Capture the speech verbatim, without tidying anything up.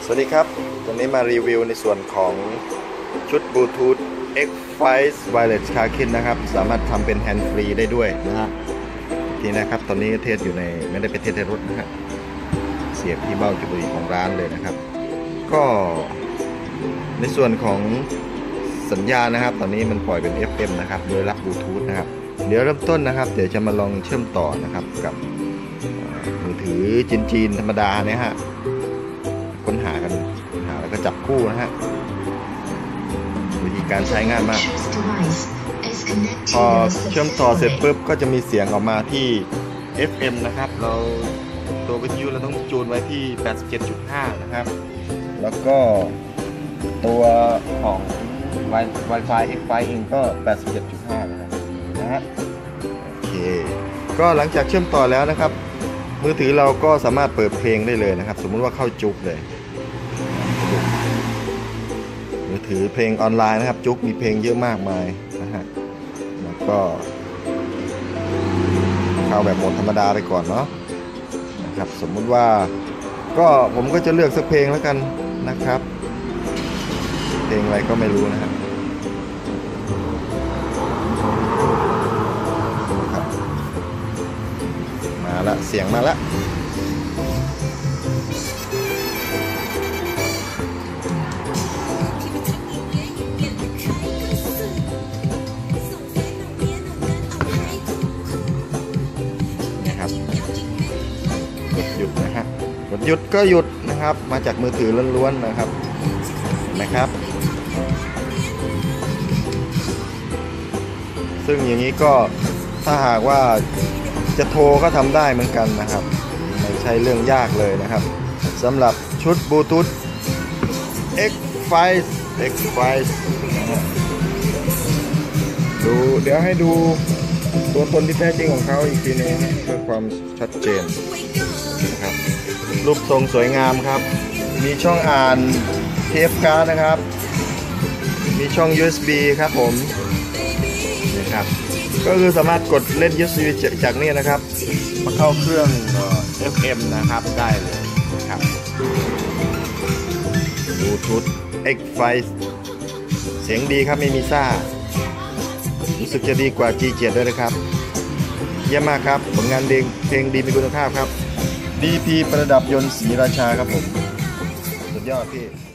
สวัสดีครับวันนี้มารีวิวในส่วนของชุดบลูทูธ X ไฟว์ Wireless Car Kit นะครับสามารถทำเป็นแฮนด์ฟรีได้ด้วยนะฮะทีนะครับตอนนี้เทสอยู่ในไม่ได้ไปเทสในรถนะฮะเสียบที่เบ้าจุดบุหรี่ของร้านเลยนะครับก็ในส่วนของสัญญาณนะครับตอนนี้มันปล่อยเป็น เอฟ เอ็ม นะครับโดยรับบลูทูธนะครับเดี๋ยวเริ่มต้นนะครับเดี๋ยวจะมาลองเชื่อมต่อนะครับกับมือถือจีนๆธรรมดาเนี่ยฮะค้นหากันหาแล้วก็จับคู่นะฮะวิธีการใช้ง่ายมากพอเชื่อมต่อเสร็จปุ๊บก็จะมีเสียงออกมาที่ เอฟ เอ็ม นะครับเราตัววิทยุเราต้องจูนไว้ที่ แปดสิบเจ็ดจุดห้า นะครับแล้วก็ตัวของ Wi-Fi X ไฟว์ เองก็ แปดสิบเจ็ดจุดห้า นะครับนะฮะโอเคก็หลังจากเชื่อมต่อแล้วนะครับมือถือเราก็สามารถเปิดเพลงได้เลยนะครับสมมุติว่าเข้าจุกเลยมือถือเพลงออนไลน์นะครับจุกมีเพลงเยอะมากมายนะฮะแล้วก็เข้าแบบโหมดธรรมดาไปก่อนเนาะนะครับสมมุติว่าก็ผมก็จะเลือกสักเพลงแล้วกันนะครับเพลงอะไรก็ไม่รู้นะฮะมาละเสียงมาละกดหยุดนะฮะกดหยุดก็หยุดนะครับมาจากมือถือล้วนๆนะครับเห็นไหมครับซึ่งอย่างนี้ก็ถ้าหากว่าจะโทรก็ทำได้เหมือนกันนะครับไม่ใช่เรื่องยากเลยนะครับสำหรับชุดบลูทูธ X ไฟว์ X ไฟว์ ดูเดี๋ยวให้ดูตัวตนที่แท้จริงของเขาอีกทีนึงเพื่อความชัดเจนนะครับรูปทรงสวยงามครับมีช่องอ่านเทปการ์ดนะครับมีช่อง ยู เอส บี ครับผมนะครับก็คือสามารถกดเล่น ยู เอส บี จากนี่นะครับมาเข้าเครื่อง เอฟ เอ็ม นะครับได้เลยนะครับบลูทูธ X ไฟว์ เสียงดีครับไม่มีซ่ารู้สึกจะดีกว่า จี เจ็ด ด้วยนะครับเยี่ยมมากครับผลงานเพลงเพลงดีมีคุณภาพครับ ดี พี ประดับยนต์ศรีราชาครับผมสุดยอดพี่